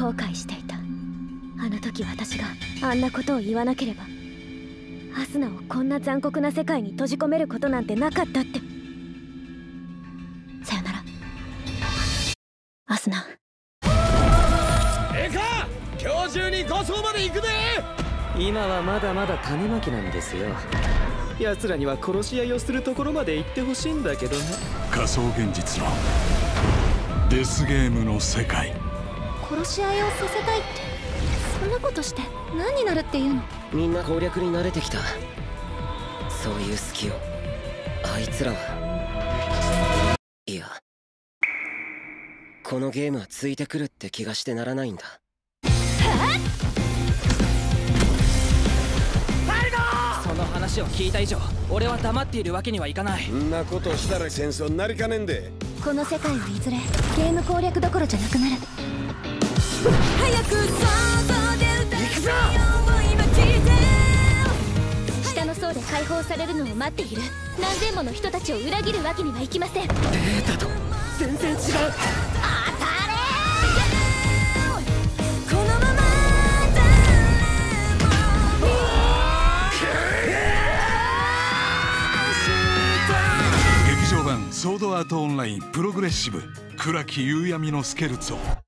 後悔していた。あの時私があんなことを言わなければ、アスナをこんな残酷な世界に閉じ込めることなんてなかったって。さよならアスナ。 ええか、今日中に護送まで行くで。 今はまだまだ種まきなんですよ。奴らには殺し合いをするところまで行ってほしいんだけどね。 仮想現実のデスゲームの世界。 殺し合いをさせたいって、そんなことして何になるっていうの？ みんな攻略に慣れてきた。そういう隙をあいつらは、いや、このゲームはついてくるって気がしてならないんだ。その話を聞いた以上、俺は黙っているわけにはいかない。 んなことしたら戦争になりかねんで。 この世界はいずれゲーム攻略どころじゃなくなる。早く行くぞ。下の層で解放されるのを待っている何千もの人たちを裏切るわけにはいきません。 データと全然違う。 劇場版ソードアートオンラインプログレッシブ暗き夕闇のスケルツォ。